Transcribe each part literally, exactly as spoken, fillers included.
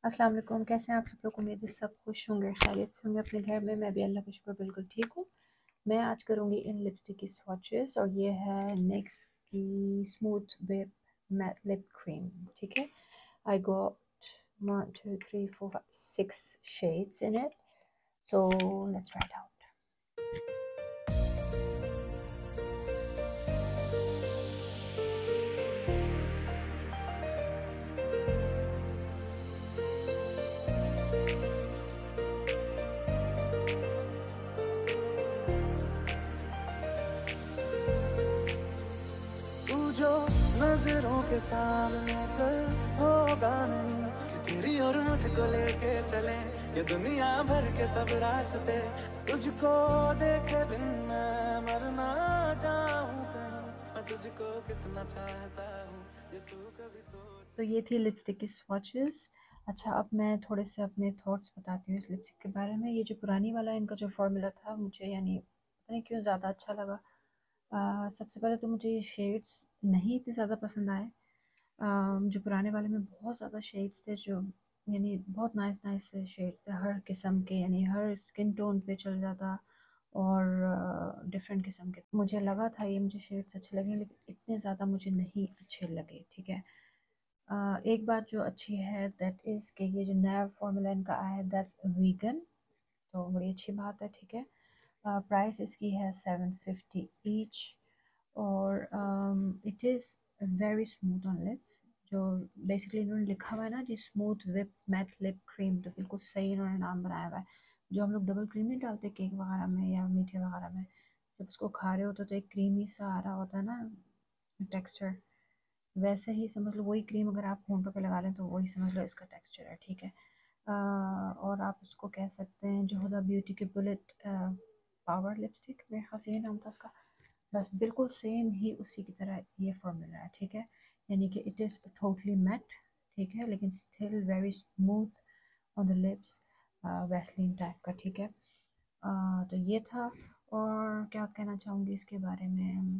अस्सलाम वालेकुम। कैसे हैं आप सब लोग? उम्मीद है सब खुश होंगे, खैरियत से होंगे अपने घर में। मैं भी अल्लाह का शुक्र बिल्कुल ठीक हूँ। मैं आज करूँगी इन लिपस्टिक की स्वॉचेस और ये है निक्स की smooth whip matte lip cream. ठीक है, I got one two three four six shades in it, so let's try it out. तू जो नजरों के सामने कल होगा नहीं कि तेरी और मुझको लेके चले ये दुनिया भर के सब रास्ते। तुझको देखे बिन मैं मर ना जाऊं कहीं, मैं तुझको कितना चाहता हूँ ये तू कभी सोच। तो ये थी लिपस्टिक की स्वॉचेस। अच्छा, अब मैं थोड़े से अपने थॉट्स बताती हूँ इस लिपस्टिक के बारे में। ये जो पुरानी वाला इनका जो फॉर्मूला था, मुझे यानी पता नहीं क्यों ज़्यादा अच्छा लगा। अ, सबसे पहले तो मुझे ये शेड्स नहीं इतने ज़्यादा पसंद आए। अ, जो पुराने वाले में बहुत ज़्यादा शेड्स थे, जो यानी बहुत नाइस नाइस से शेड्स थे हर किस्म के, यानी हर स्किन टोन पे चल जाता और डिफरेंट किस्म के मुझे लगा था ये मुझे शेड्स अच्छे लगे, लेकिन इतने ज़्यादा मुझे नहीं अच्छे लगे। ठीक है। अ, एक बात जो अच्छी है दैट इज़ कि ये जो नया फॉर्मूला इनका आया है दैट्स वीगन, तो बड़ी अच्छी बात है। ठीक है। प्राइस इसकी है सेवन फिफ्टी ईच और it is very smooth on lips. जो बेसिकली इन्होंने लिखा हुआ है ना जी, smooth whip matte lip cream, तो बिल्कुल सही इन्होंने नाम बनाया हुआ है। जो हम लोग डबल क्रीम नहीं डालते केक वगैरह में या मीठे वगैरह में, जब उसको खा रहे होते तो एक क्रीमी सा आ रहा होता है ना टेक्सचर, वैसे ही समझ लो वही क्रीम अगर आप होंठों पे लगा लें तो वही समझ लो इसका टेक्सचर है। ठीक है। अ, और आप उसको कह सकते हैं जो हुदा ब्यूटी की बुलेट पावर लिपस्टिक, मेरे ख्याल से ये नाम था उसका। बस बिल्कुल सेम ही उसी की तरह ये फॉर्मूला है। ठीक है। यानी कि इट इज़ टोटली मैट, ठीक है, लेकिन still very smooth on the lips, Vaseline type का। ठीक है। अ, तो ये था। और क्या कहना चाहूँगी इसके बारे में,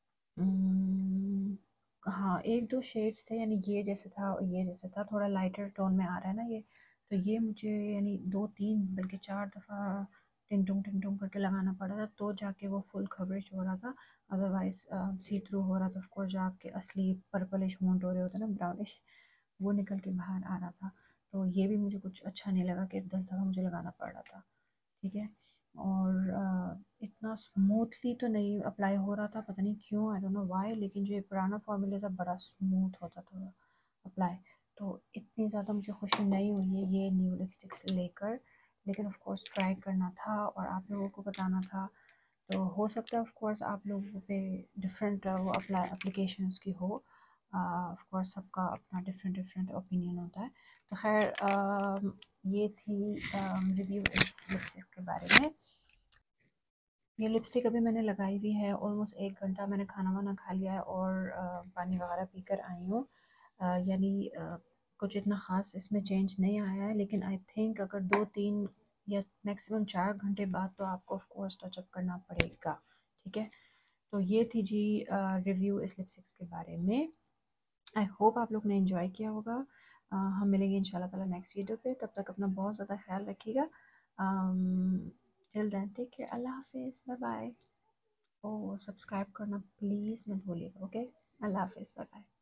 हम्म, हाँ, एक दो शेड्स थे, यानी ये जैसे था और ये जैसे था, थोड़ा लाइटर टोन में आ रहा है ना ये, तो ये मुझे यानी दो तीन बल्कि चार दफ़ा टिंग टुंग टिंग टुंग करके लगाना पड़ा था तो जाके वो फुल कवरेज हो रहा था। अदरवाइज सी थ्रू हो रहा था। ऑफकोर्स जो आपके असली पर्पलिश होंठ हो रहे होते हैं ना, ब्राउनिश, वो निकल के बाहर आ रहा था। तो ये भी मुझे कुछ अच्छा नहीं लगा कि दस दफ़ा मुझे लगाना पड़ रहा था। ठीक है। और अ, इतना स्मूथली तो नहीं अप्लाई हो रहा था, पता नहीं क्यों, आई डोंट नो व्हाई, लेकिन जो ये पुराना फॉर्मूला था बड़ा स्मूथ होता था अप्लाई। तो इतनी ज़्यादा मुझे खुशी नहीं हुई है ये न्यू लिपस्टिक्स लेकर, लेकिन ऑफ कोर्स ट्राई करना था और आप लोगों को बताना था। तो हो सकता है ऑफ कोर्स आप लोगों पे डिफरेंट वो अप्लाई एप्लीकेशंस की हो। ऑफ कोर्स सबका अपना डिफरेंट डिफरेंट ओपिनियन होता है। तो खैर, अम, ये थी रिव्यू इस लिपस्टिक के बारे में। ये लिपस्टिक अभी मैंने लगाई हुई है ऑलमोस्ट एक घंटा, मैंने खाना वाना खा लिया है और अ, पानी वगैरह पीकर आई हूँ। अ, यानी अ, कुछ इतना ख़ास इसमें चेंज नहीं आया है, लेकिन आई थिंक अगर दो तीन या मैक्सिमम चार घंटे बाद तो आपको ऑफ कोर्स टचअप करना पड़ेगा। ठीक है। तो ये थी जी रिव्यू इस लिपस्टिक्स के बारे में। आई होप आप लोग ने एंजॉय किया होगा। अ, हम मिलेंगे इंशाल्लाह ताला नेक्स्ट वीडियो पे। तब तक अपना बहुत ज़्यादा ख्याल रखिएगा। टिल देन टेक केयर, अल्लाह हाफिज़, बाय बाय। ओ सब्सक्राइब करना प्लीज़ मत भूलिएगा। ओके, अल्लाह हाफिज़, बाय बाय।